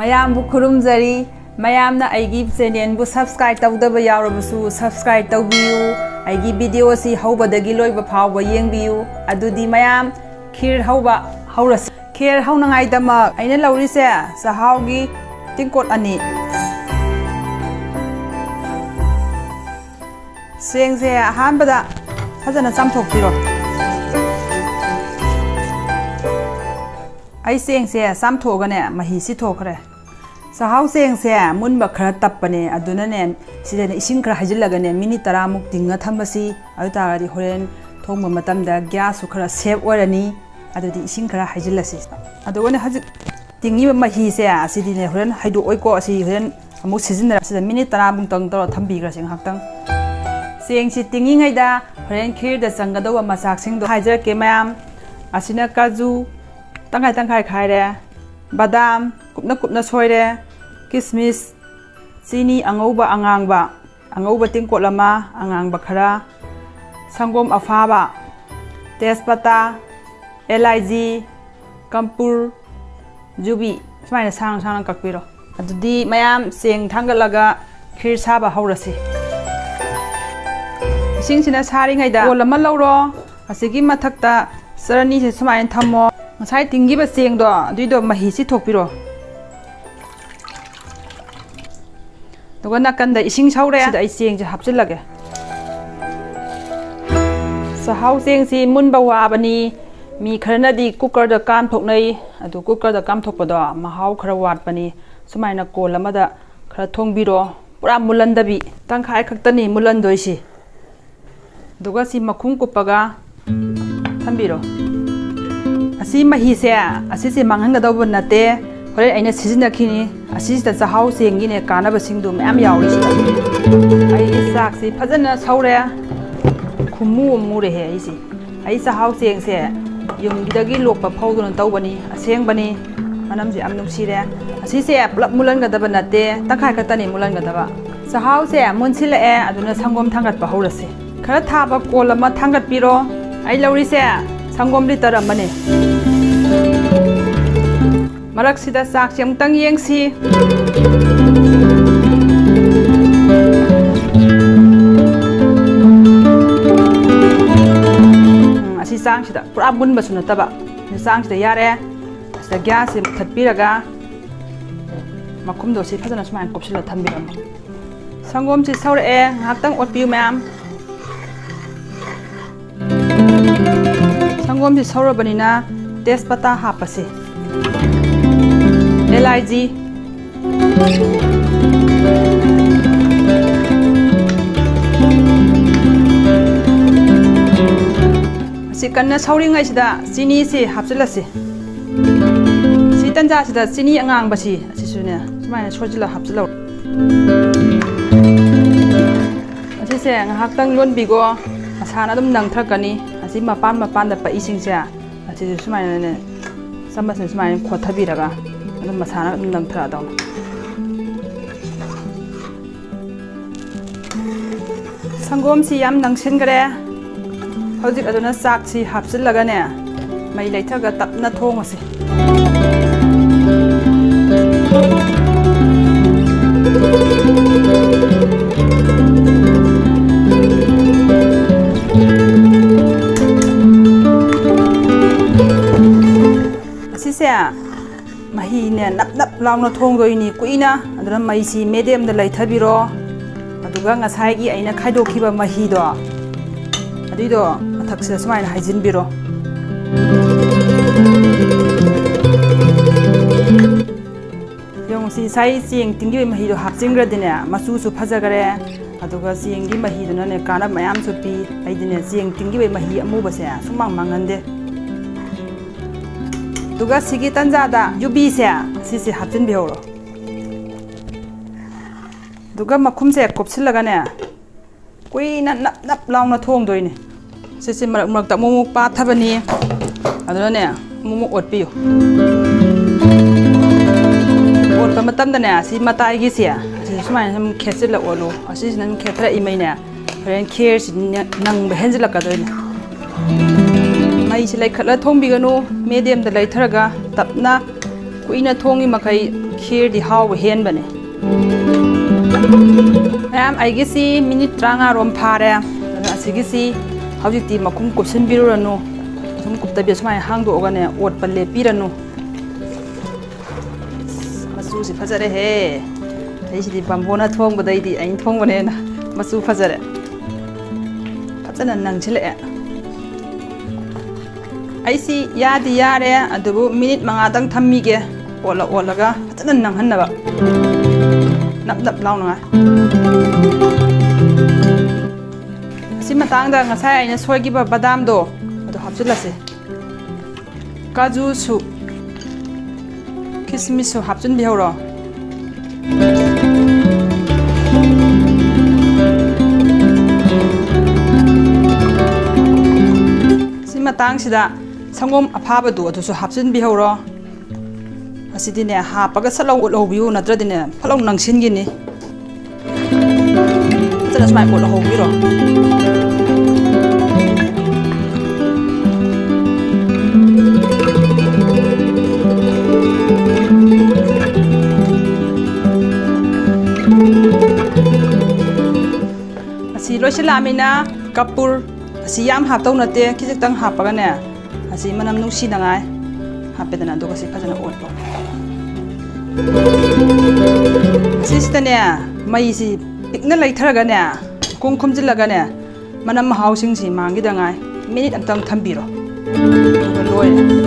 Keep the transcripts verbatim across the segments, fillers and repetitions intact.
ꯃꯌꯥꯝꯕꯨ ꯈꯨꯔꯨꯝꯖꯔꯤ ꯃꯌꯥꯝꯅ ꯑꯩꯒꯤ ꯆꯦꯅꯦꯜꯕꯨ ꯁꯕꯁꯀ꯭ꯔꯥꯏꯕ ꯇꯧꯗꯕ ꯌꯥꯎꯔꯕꯁꯨ ꯁꯕꯁꯀ꯭ꯔꯥꯏꯕ ꯇꯧꯕꯤꯌꯨ ꯑꯩꯒꯤ ꯚꯤꯗꯤꯑꯣꯁꯤ ꯍꯧꯕꯗꯒꯤ ꯂꯣꯏꯕ ꯐꯥꯎꯕ ꯌꯦꯡꯕꯤꯌꯨ ꯑꯗꯨꯗꯤ ꯃꯌꯥꯝ ꯈꯤꯔ ꯍꯧꯕ ꯍꯧꯔꯁꯤ ꯈꯤꯔ ꯍꯧꯅꯉꯥꯏꯗꯃꯛ ꯑꯩꯅ ꯂꯧꯔꯤꯁꯦ ꯆꯥꯛꯍꯥꯎꯒꯤ ꯇꯤꯡꯀꯣꯠ ꯑꯅꯤ ꯆꯦꯡꯁꯦ ꯑꯍꯥꯟꯕꯗ ꯐꯖꯅ ꯆꯥꯝꯊꯣꯛꯄꯤꯔꯣ ꯑꯩ ꯆꯦꯡꯁꯦ ꯆꯥꯝꯊꯣꯛꯑꯒꯅꯦ ꯃꯍꯤꯁꯤ ꯊꯣꯛꯈ꯭ꯔꯦ ꯆꯥꯛꯍꯥꯎ ꯆꯦꯡꯁꯦ ꯃꯨꯟꯕ ꯈꯔ ꯇꯞꯄꯅꯦ ꯑꯗꯨꯅꯅꯦ ꯁꯤꯗꯅꯦ ꯏꯁꯤꯡ ꯈꯔ ꯍꯩꯖꯤꯜꯂꯒꯅꯦ ꯃꯤꯅꯤꯠ ꯇꯔꯥꯃꯨꯛ ꯇꯤꯡꯉ ꯊꯝꯕꯁꯤ ꯑꯗꯨ ꯇꯥꯔꯗꯤ ꯍꯣꯔꯦꯟ ꯊꯣꯡꯕ ꯃꯇꯝꯗ ꯒ꯭ꯌꯥꯁꯁꯨ ꯈꯔ ꯁꯦꯞ ꯑꯣꯏꯔꯅꯤ ꯑꯗꯨꯗꯤ ꯏꯁꯤꯡ ꯈꯔ ꯍꯩꯖꯤꯜꯂꯁꯤ ꯑꯗꯨꯒꯅꯦ ꯍꯧꯖꯤꯛ ꯇꯤꯡꯉꯤꯕ ꯃꯍꯤꯁꯦ ꯑꯁꯤꯗꯤꯅꯦ ꯍꯣꯔꯦꯟ ꯍꯩꯗꯣꯛꯑꯣꯏꯀꯣ ꯑꯁꯤ ꯍꯣꯔꯦꯟ ꯑꯃꯨꯛ ꯁꯤꯖꯤꯟꯅꯔ ꯁꯤꯗ ꯃꯤꯅꯤꯠ ꯇꯔꯥꯃꯨꯛꯇꯪ ꯇꯧꯔ ꯊꯝꯕꯤꯈ꯭ꯔꯁꯤ ꯉꯥꯏꯍꯥꯛꯇꯪ ꯆꯦꯡꯁꯤ ꯇꯤꯡꯉꯤꯉꯩꯗ ꯍꯣꯔꯦꯟ ꯈꯤꯔꯗ ꯆꯪꯒꯗꯧꯕ ꯃꯆꯥꯛꯁꯤꯡꯗꯣ ꯍꯥꯏꯖꯔꯛꯀꯦ ꯃꯌꯥꯝ ꯑꯁꯤꯅ ꯀꯥꯖꯨ ꯇꯪꯈꯥꯏ ꯇꯪꯈꯥꯏ ꯈꯥꯏꯔꯦ ꯕꯗꯥꯝ ꯀꯨꯞꯅ ꯀꯨꯞꯅ ꯁꯣꯏꯔꯦ ꯀꯤꯁꯃꯤꯁ ꯆꯤꯅꯤ ꯑꯉꯧꯕ ꯑꯉꯥꯡꯕ ꯑꯉꯧꯕ ꯇꯤꯡꯀꯣꯠ ꯑꯃ ꯑꯉꯥꯡꯕ ꯈꯔ ꯁꯪꯒꯣꯝ ꯑꯐꯥꯕ ꯇꯦꯖꯄꯇꯥ ꯑꯦꯂꯥꯏꯖꯤ ꯀꯝꯄꯨꯔ ꯖꯨꯕꯤ ꯁꯨꯃꯥꯏꯅ ꯁꯥꯡꯅ ꯁꯥꯡꯅ ꯀꯛꯄꯤꯔꯣ ꯑꯗꯨꯗꯤ ꯃꯌꯥꯝ ꯆꯦꯡ ꯊꯥꯡꯒꯠꯂꯒ ꯈꯤꯔ ꯁꯥꯕ ꯍꯧꯔꯁꯤ ꯏꯁꯤꯡꯁꯤꯅ ꯁꯥꯔꯤꯉꯩꯗ ꯕꯣꯜ ꯑꯃ ꯂꯧꯔꯣ ꯑꯁꯤꯒꯤ ꯃꯊꯛꯇ ꯆꯔꯅꯤꯁꯦ ꯁꯨꯃꯥꯏꯅ ꯊꯝꯃꯣ ꯉꯁꯥꯏ ꯇꯤꯡꯈꯤꯕ ꯆꯦꯡꯗꯣ ꯑꯗꯨꯏꯗꯣ ꯃꯍꯤꯁꯤ ꯊꯣꯛꯄꯤꯔꯣ ꯑꯗꯨꯒ ꯅꯥꯀꯟꯗ ꯏꯁꯤꯡ ꯁꯧꯔꯦ ꯁꯤꯗ ꯑꯩ ꯆꯦꯡꯁꯦ ꯍꯥꯞꯆꯤꯜꯂꯒꯦ ꯆꯥꯛꯍꯥꯎ ꯆꯦꯡꯁꯤ ꯃꯨꯟꯕ ꯋꯥꯕꯅꯤ ꯃꯤ ꯈꯔꯅꯗꯤ ꯀꯨꯀꯔꯗ ꯀꯥꯝꯊꯣꯛꯅꯩ ꯑꯗꯨ ꯀꯨꯀꯔꯗ ꯀꯥꯝꯊꯣꯛꯄꯗꯣ ꯃꯍꯥꯎ ꯈꯔ ꯋꯥꯠꯄꯅꯤ ꯁꯨꯃꯥꯏꯅ ꯀꯣꯜ ꯑꯃꯗ ꯈꯔ ꯊꯣꯡꯕꯤꯔꯣ ꯄꯨꯔꯥ ꯃꯨꯜꯍꯟꯗꯕꯤ ꯇꯪꯈꯥꯏ ꯈꯛꯇꯅꯤ ꯃꯨꯜꯍꯟꯗꯣꯏꯁꯤ ꯑꯗꯨꯒ ꯁꯤ ꯃꯈꯨꯝ ꯀꯨꯞꯄꯒ ꯊꯝꯕꯤꯔꯣ ꯑꯁꯤ ꯃꯍꯤꯁꯦ ꯑꯁꯤꯁꯦ ꯃꯥꯡꯍꯟꯒꯗꯧꯕ ꯅꯠꯇꯦ ꯍꯣꯔꯦꯟ ꯑꯩꯅ ꯁꯤꯖꯤꯟꯅꯈꯤꯅꯤ ꯑꯁꯤꯁꯤꯗ ꯆꯥꯛꯍꯥꯎ ꯆꯦꯡꯒꯤꯅꯦ ꯀꯥꯟꯅꯕꯁꯤꯡꯗꯣ ꯃꯌꯥꯝ ꯌꯥꯎꯔꯤꯁꯤꯗ ꯑꯩ ꯆꯥꯛꯁꯤ ꯐꯖꯅ ꯁꯧꯔꯦ ꯈꯨꯝꯃꯨ ꯑꯃꯨꯔꯦꯍꯦ ꯑꯩꯁꯤ ꯑꯩ ꯆꯥꯛꯍꯥꯎ ꯆꯦꯡꯁꯦ ꯌꯨꯝꯒꯤꯗꯒꯤ ꯂꯣꯛꯄ ꯐꯧꯗꯨꯅ ꯇꯧꯕꯅꯤ ꯑꯁꯦꯡꯕꯅꯤ ꯃꯅꯝꯁꯦ ꯌꯥꯝ ꯅꯨꯡꯁꯤꯔꯦ ꯑꯁꯤꯁꯦ ꯄꯨꯂꯞ ꯃꯨꯜꯍꯟꯒꯗꯕ ꯅꯠꯇꯦ ꯇꯪꯈꯥꯏ ꯈꯛꯇꯅꯤ ꯃꯨꯜꯍꯟꯒꯗꯕ ꯆꯥꯛꯍꯥꯎꯁꯦ ꯃꯨꯟꯁꯤꯜꯂꯛꯑꯦ ꯑꯗꯨꯅ ꯁꯪꯒꯣꯝ ꯊꯥꯡꯒꯠꯄ ꯍꯧꯔꯁꯤ ꯈꯔ ꯊꯥꯕ ꯀꯣꯜ ꯑꯃ ꯊꯥꯡꯒꯠꯄꯤꯔꯣ ꯑꯩ ꯂꯧꯔꯤꯁꯦ ꯁꯪꯒꯣꯝ ꯂꯤꯇꯔ ꯑꯃꯅꯤ ꯃꯔꯛꯁꯤꯗ ꯆꯥꯛꯁꯦ ꯑꯃꯨꯛꯇꯪ ꯌꯦꯡꯁꯤ ꯑꯁꯤ ꯆꯥꯡꯁꯤꯗ ꯄꯨꯔꯥ ꯃꯨꯟꯕꯁꯨ ꯅꯠꯇꯕ ꯑꯁꯤ ꯆꯥꯡꯁꯤꯗ ꯌꯥꯔꯦ ꯁꯤꯗ ꯒ꯭ꯌꯥꯁꯁꯤ ꯃꯨꯊꯠꯄꯤꯔꯒ ꯃꯈꯨꯝꯗꯣ ꯁꯤ ꯐꯖꯅ ꯁꯨꯃꯥꯏꯅ ꯀꯨꯞꯁꯤꯜꯂ ꯊꯝꯕꯤꯔꯝꯃꯣ ꯁꯪꯒꯣꯝꯁꯤ ꯁꯧꯔꯛꯑꯦ ꯉꯥꯏꯍꯥꯛꯇꯪ ꯑꯣꯠꯄꯤꯌꯨ ꯃꯌꯥꯝ ꯁꯪꯒꯣꯝꯁꯤ ꯁꯧꯔꯕꯅꯤꯅ ꯇꯦꯖꯄꯇꯥ ꯍꯥꯞꯄꯁꯤ ꯑꯦꯂꯥꯏꯖꯤ ꯑꯁꯤ ꯀꯟꯅ ꯁꯧꯔꯤꯉꯩꯁꯤꯗ ꯆꯤꯅꯤꯁꯤ ꯍꯥꯞꯆꯤꯜꯂꯁꯤ ꯁꯤ ꯇꯟꯖꯥꯁꯤꯗ ꯆꯤꯅꯤ ꯑꯉꯥꯡꯕꯁꯤ ꯑꯁꯤꯁꯨꯅꯦ ꯁꯨꯃꯥꯏꯅ ꯁꯣꯏꯖꯤꯜꯂ ꯍꯥꯞꯆꯤꯜꯂꯧ ꯑꯁꯤꯁꯦ ꯉꯥꯏꯍꯥꯛꯇꯪ ꯂꯣꯟꯕꯤꯒꯣ ꯃꯁꯥꯅ ꯑꯗꯨꯝ ꯅꯪꯊꯔꯛꯀꯅꯤ ꯑꯁꯤ ꯃꯄꯥꯟ ꯃꯄꯥꯟꯗ ꯄꯛꯏꯁꯤꯡꯁꯦ ꯑꯁꯤꯁꯨ ꯁꯨꯃꯥꯏꯅꯅꯦ ꯆꯃꯁꯅ ꯁꯨꯃꯥꯏꯅ ꯈꯣꯠꯊꯕꯤꯔꯒ ꯑꯗꯨꯝ ꯃꯁꯥꯅ ꯑꯗꯨꯝ ꯅꯪꯊꯔꯛꯑꯗꯧꯅꯤ ꯁꯪꯒꯣꯝꯁꯤ ꯌꯥꯝ ꯅꯪꯁꯤꯟꯈ꯭ꯔꯦ ꯍꯧꯖꯤꯛ ꯑꯗꯨꯅ ꯆꯥꯛꯁꯤ ꯍꯥꯞꯆꯤꯜꯂꯒꯅꯦ ꯃꯩ ꯂꯩꯊꯔꯒ ꯇꯞꯅ ꯊꯣꯡꯉꯁꯤ ꯑꯁꯤꯁꯦ ꯃꯍꯤꯅꯦ ꯅꯞ ꯅꯞ ꯂꯥꯎꯅ ꯊꯣꯡꯗꯣꯏꯅꯤ ꯀꯨꯏꯅ ꯑꯗꯨꯅ ꯃꯩꯁꯤ ꯃꯦꯗꯤꯌꯝꯗ ꯂꯩꯊꯕꯤꯔꯣ ꯑꯗꯨꯒ ꯉꯁꯥꯏꯒꯤ ꯑꯩꯅ ꯈꯥꯏꯗꯣꯛꯈꯤꯕ ꯃꯍꯤꯗꯣ ꯑꯗꯨꯏꯗꯣ ꯃꯊꯛꯁꯤꯗ ꯁꯨꯃꯥꯏꯅ ꯍꯩꯖꯤꯟꯕꯤꯔꯣ ꯌꯦꯡꯉꯨ ꯁꯤ ꯉꯁꯥꯏ ꯆꯦꯡ ꯇꯤꯡꯈꯤꯕ ꯃꯍꯤꯗꯣ ꯍꯥꯞꯆꯤꯟꯈ꯭ꯔꯗꯤꯅꯦ ꯃꯆꯨꯁꯨ ꯐꯖꯈꯔꯦ ꯑꯗꯨꯒ ꯆꯦꯡꯒꯤ ꯃꯍꯤꯗꯨꯅꯅꯦ ꯀꯥꯟꯅꯕ ꯃꯌꯥꯝꯁꯨ ꯄꯤ ꯑꯩꯗꯤꯅꯦ ꯆꯦꯡ ꯇꯤꯡꯈꯤꯕ ꯃꯍꯤ ꯑꯃꯨꯕꯁꯦ ꯁꯨꯡꯃꯥꯡ ꯃꯥꯡꯍꯟꯗꯦ ꯑꯗꯨꯒ ꯁꯤꯒꯤ ꯇꯟꯖꯥꯗ ꯌꯨꯕꯤꯁꯦ ꯁꯤꯁꯦ ꯍꯥꯞꯆꯤꯟꯕꯤꯍꯧꯔꯣ ꯑꯗꯨꯒ ꯃꯈꯨꯝꯁꯦ ꯀꯨꯞꯁꯤꯜꯂꯒꯅꯦ ꯀꯨꯏꯅ ꯅꯞ ꯅꯞ ꯂꯥꯎꯅ ꯊꯣꯡꯗꯣꯏꯅꯤ ꯁꯤꯁꯦ ꯃꯔꯛ ꯃꯔꯛꯇ ꯑꯃꯨꯛ ꯑꯃꯨꯛ ꯄꯥꯊꯕꯅꯤ ꯑꯗꯨꯅꯅꯦ ꯑꯃꯨꯛ ꯑꯃꯨꯛ ꯑꯣꯠꯄꯤꯌꯨ ꯑꯣꯠꯄ ꯃꯇꯝꯗꯅꯦ ꯁꯤ ꯃꯇꯥꯏꯒꯤꯁꯦ ꯑꯁꯤꯁꯨ ꯁꯨꯃꯥꯏꯅ ꯁꯨꯝ ꯈꯦꯠꯆꯤꯜꯂ ꯑꯣꯠꯂꯨ ꯑꯁꯤꯁꯤꯅ ꯑꯗꯨꯝ ꯈꯦꯠꯊꯔꯛꯏꯉꯩꯅꯦ ꯍꯣꯔꯦꯟ ꯈꯦꯔꯁꯤ ꯅꯪꯕ ꯍꯦꯟꯖꯤꯜꯂꯛꯀꯗꯣꯏꯅꯤ ꯃꯩꯁꯤ ꯂꯩꯈꯠꯂ ꯊꯣꯡꯕꯤꯒꯅꯨ ꯃꯦꯗꯤꯌꯝꯗ ꯂꯩꯊꯔꯒ ꯇꯞꯅ कुइना थोंगी मखै खीर दी हाव हेन बने मैम आइगिसी मिनिट ट्रांगा रोम फारे असिगिसी हौजिक्ति मकुम कुपसिन बिरुरनु सुम कुप्तबि सुमाय हांगदोगने ओट पल्ले पिरनु मसुसी फजरे हे अइसिदि बम्बोना थोंगबदैदि अइन थोंगबनेना मसु फजरे फजना नंगसिले अइसी यादि यारे अदुबु मिनिट मंगादंग थम्मीगे ओला ओलागा फजना नंगहन्नबा नप नप लाउनगा असी मतांगदा ngasai aina soigiba badam do ado hapchulase kaju su kismis su hapchun bihoro si matang sida sangom aphaba do ado su hapchun bihoro asidine hapaga salau ulo biu natradine phalong nangsin gini tara smai ulo biro asi loisilamina kapur asi yam haptau nate kijitang hapaga ne asi manam nusi nangai hapedana do kasi phajana otlo sistane mai si pikna laitharaga ne kong khomjilaga ne manam housing si mangi dangai minute amtang thambiro loi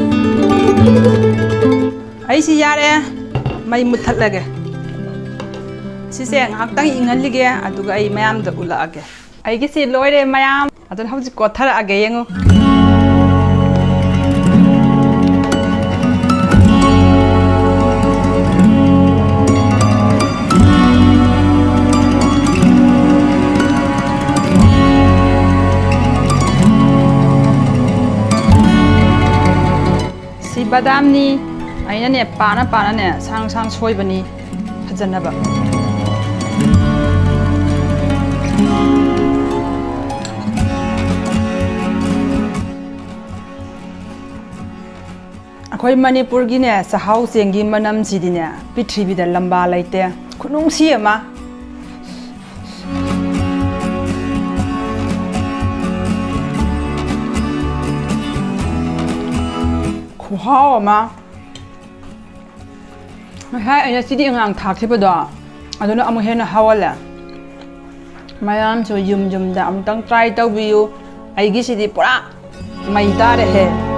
ai si yare mai muthatlage sise ngaktang ingalige aduga ai mayam da ulaage ai gi si loire mayam adon hauji kothara age yengu si badam ni aina ne pana pana ne sang sang soi bani phajanaba akhoi manipur gi ne sahau sengi manam sidine prithvi da lamba laite khunung si ama khuhao ama hai aina sidi ngang thak thiba do aduna amu hena hawala mayam so yum yum da amtang try taw biu ai gi sidi pura mai ta re he